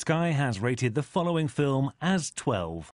Sky has rated the following film as 12.